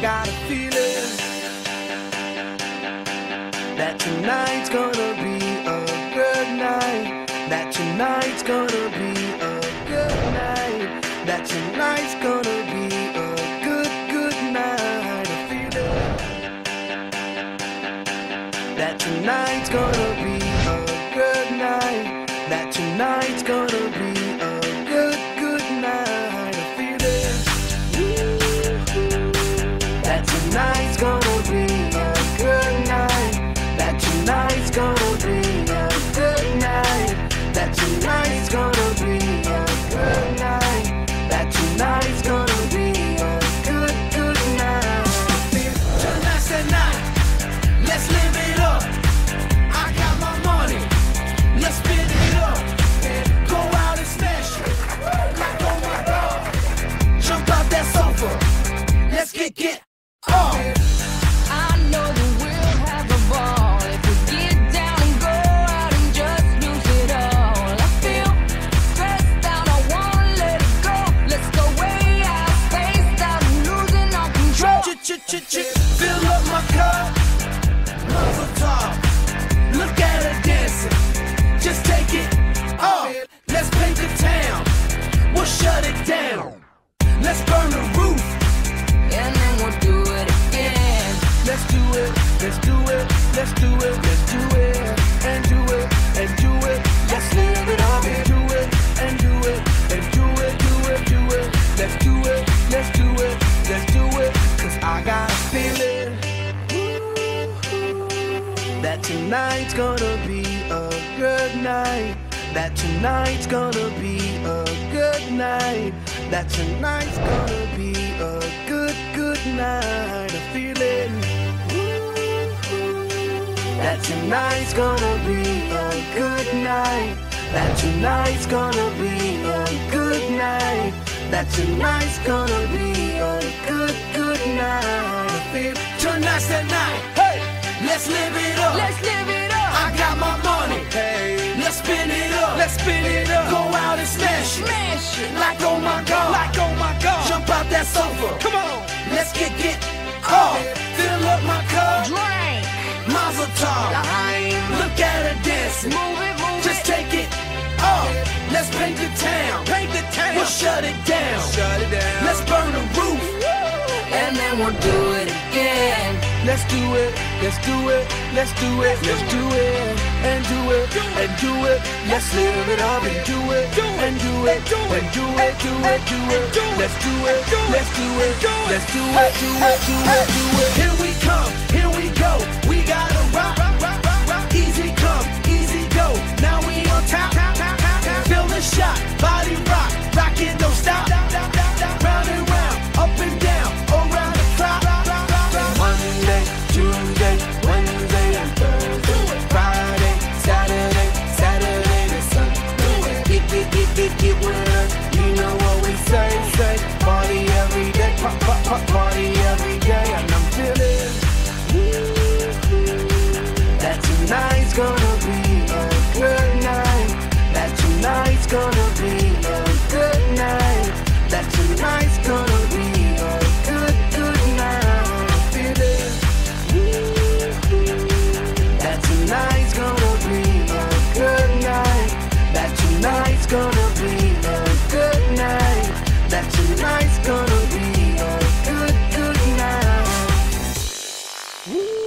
got a feeling that tonight's gonna be a good night. That tonight's gonna be a good night. That tonight's gonna be a good night. A feeling that tonight's gonna be a good night. That tonight's gonna be a good night. A feeling that tonight's gonna be a good night. That tonight's gonna be a good night. That tonight's gonna be a good night. That tonight's gonna be a good night. Tonight's the night. Let's live it up. I got my money. Let's spin it up. Go out and smash it. Like, oh my God. Jump out that sofa. Let's get off. I know that we'll have a ball if we get down and go out and just lose it all. I feel stressed out, I wanna let it go. Let's go way out, spaced out, and losing all control. Fill up my cup, muzzle top. Look at her dancing, just take it off. Let's paint the town, we'll shut it down. Let's burn the roof, And then we'll do it again. let's do it, let's do it, let's do it, let's do it, and do it, and do it. Let's live it up and do it, and do it, and do it, do it, do it. Let's do it, let's do it, let's do it. Cause I got a feeling that tonight's gonna be a good night. That tonight's gonna be a good night. That tonight's gonna be a good night. A feeling that tonight's gonna be a good night. That tonight's gonna be a good night. That tonight's gonna be a good night. I feel tonight's the night. Hey, let's live it up. Let's live it up. I got my money. Hey, let's spin it up. Let's spin it up. Go out and smash it. Smash it. Like oh my God. Like, oh my God. Jump out that sofa. Come on. Let's get off. Fill up my cup. Drink. Mazel tov. L'chaim. Look at her dancing. Move it, move Just it. take it off. Let's paint the town. Paint the town. We'll shut it down. Shut it down. Let's burn the roof. And then we'll do it again. Let's do it. Let's do it. Let's do it. Let's do it. And do it. And do it. Let's live it up and do it. And do it. And do it. Do it. Do it. Let's do it. Let's do it. Let's do it. Do it. Do it. Do it. Here we come. Here we go. We gotta rock. Easy come. Easy go. Now we on top. Feel the shot. Body rock. Rock it. Don't stop. Round and round. Up and down. Around the clock. Monday, Tuesday, Wednesday, and Thursday. Friday, Saturday, Saturday to Sunday. Get with us. You know what we say. Party every day. Party every day. And I'm feeling that tonight's gonna be a good night. That tonight's gonna be a good night. That tonight's gonna be a good night. Feeling that tonight's gonna be a good night. That tonight's gonna be a good night. That tonight's gonna be a good night.